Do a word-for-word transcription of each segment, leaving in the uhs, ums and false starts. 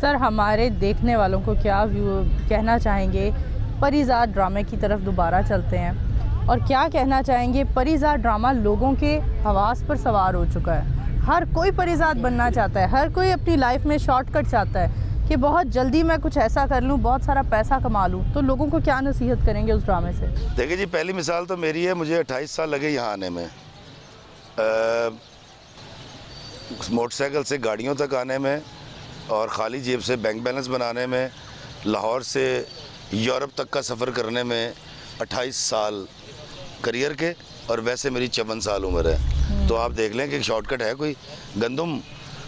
Sir, हमारे देखने वालों को क्या व्यू कहना चाहेंगे परीज़ाद ड्रामे की तरफ दोबारा चलते हैं, और क्या कहना चाहेंगे परीज़ाद ड्रामा लोगों के हवास पर सवार हो चुका है। हर कोई परीज़ाद बनना चाहता है, हर कोई अपनी लाइफ में शॉर्टकट चाहता है कि बहुत जल्दी मैं कुछ ऐसा कर लूँ, बहुत सारा पैसा कमा लूँ। तो लोगों को क्या नसीहत करेंगे उस ड्रामे से? देखिए जी, पहली मिसाल तो मेरी है। मुझे अट्ठाईस साल लगे यहाँ आने में, मोटरसाइकिल से गाड़ियों तक आने में और ख़ाली जेब से बैंक बैलेंस बनाने में, लाहौर से यूरोप तक का सफ़र करने में अट्ठाईस साल करियर के, और वैसे मेरी चौवन साल उम्र है। तो आप देख लें कि शॉर्टकट है कोई? गंदम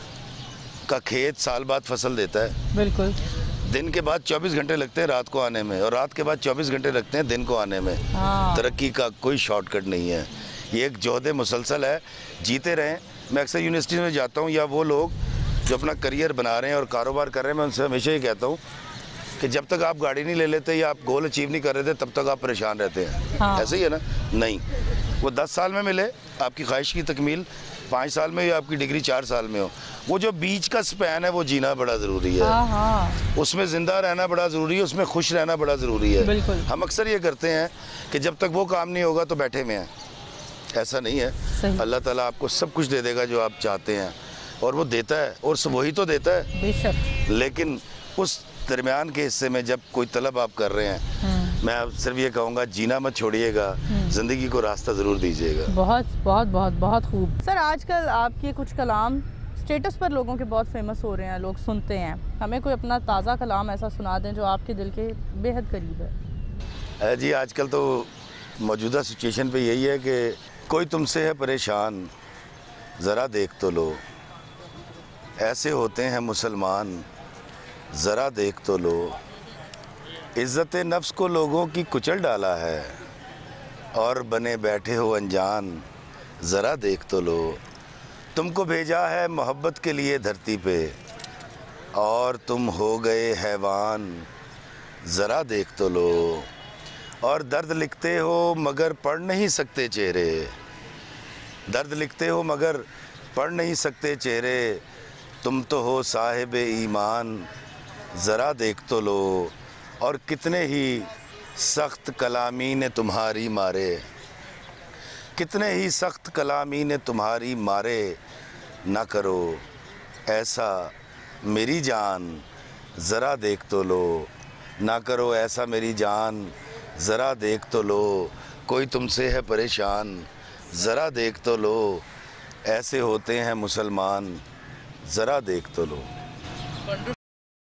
का खेत साल बाद फसल देता है। बिल्कुल। दिन के बाद चौबीस घंटे लगते हैं रात को आने में, और रात के बाद चौबीस घंटे लगते हैं दिन को आने में। हाँ। तरक्की का कोई शॉर्टकट नहीं है, ये एक जोहद मुसलसल है। जीते रहें। मैं अक्सर यूनिवर्सिटी में जाता हूँ, या वो लोग जो अपना करियर बना रहे हैं और कारोबार कर रहे हैं, मैं उनसे हमेशा ही कहता हूँ कि जब तक आप गाड़ी नहीं ले लेते या आप गोल अचीव नहीं कर रहे थे, तब तक आप परेशान रहते हैं। हाँ। ऐसे ही है ना? नहीं, वो दस साल में मिले आपकी ख्वाहिश की तकमील, पाँच साल में, या आपकी डिग्री चार साल में हो, वो जो बीच का स्पैन है वो जीना बड़ा ज़रूरी है। हाँ हाँ। उसमें ज़िंदा रहना बड़ा ज़रूरी है, उसमें खुश रहना बड़ा ज़रूरी है। बिल्कुल। हम अक्सर ये करते हैं कि जब तक वो काम नहीं होगा तो बैठे में हैं। ऐसा नहीं है। अल्लाह ताला आपको सब कुछ दे देगा जो आप चाहते हैं, और वो देता है, और वही तो देता है बेशक। लेकिन उस दरमियान के हिस्से में जब कोई तलब आप कर रहे हैं, मैं सिर्फ ये कहूँगा, जीना मत छोड़िएगा, ज़िंदगी को रास्ता ज़रूर दीजिएगा। बहुत बहुत बहुत बहुत खूब। सर, आजकल आपके कुछ कलाम स्टेटस पर लोगों के बहुत फेमस हो रहे हैं, लोग सुनते हैं। हमें कोई अपना ताज़ा कलाम ऐसा सुना दें जो आपके दिल के बेहद करीब है। जी, आजकल तो मौजूदा सिचुएशन पे यही है कि कोई तुमसे है परेशान, ज़रा देख तो लो, ऐसे होते हैं मुसलमान, ज़रा देख तो लो, इज़्ज़त नफ्स को लोगों की कुचल डाला है, और बने बैठे हो अनजान, ज़रा देख तो लो, तुमको भेजा है मोहब्बत के लिए धरती पे, और तुम हो गए हैवान, ज़रा देख तो लो, और दर्द लिखते हो मगर पढ़ नहीं सकते चेहरे, दर्द लिखते हो मगर पढ़ नहीं सकते चेहरे, तुम तो हो साहिब ईमान, ज़रा देख तो लो, और कितने ही सख्त कलामी ने तुम्हारी मारे, कितने ही सख्त कलामी ने तुम्हारी मारे, ना करो ऐसा मेरी जान, ज़रा देख तो लो, ना करो ऐसा मेरी जान, ज़रा देख तो लो, कोई तुमसे है परेशान, ज़रा देख तो लो, ऐसे होते हैं मुसलमान, ज़रा देख तो लो।